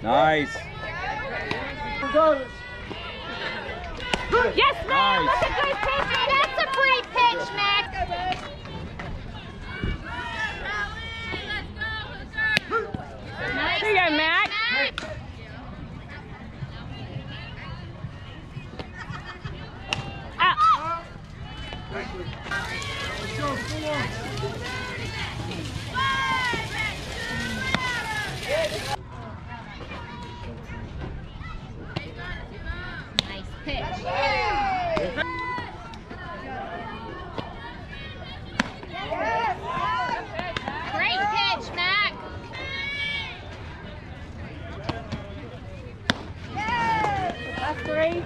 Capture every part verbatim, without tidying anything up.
Nice. Yes, ma'am. Nice. That's a good pitch. That's a great pitch, Mac. Nice. Here you go, Mac. Out. Let's go, full on. Nice pitch. Great pitch, Mac. That's great.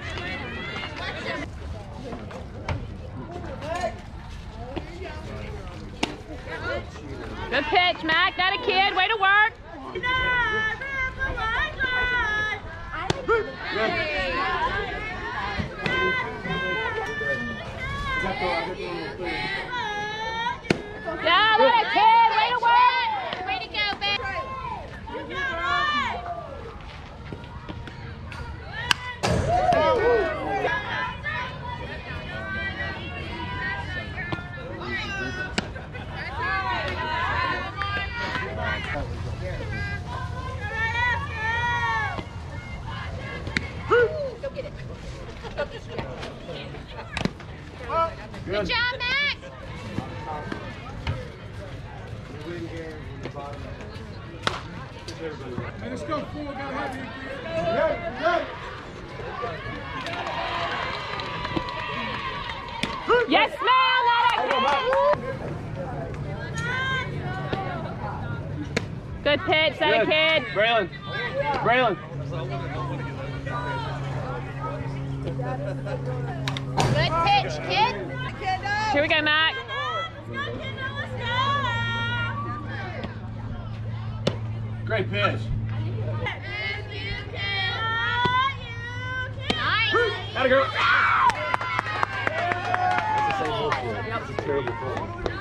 Good pitch, Mac. Got a kid. Way to work. Yeah, what a kid. Way to work. Way to go, Ben. Good job, Mac. Hey, let's go, four. Gotta have you. Yes, ma'am. Good pitch, that a kid. Braylon. Braylon. Good pitch, kid. Here we go, Mac. Great pitch. Nice. Gotta go. That's a terrible call.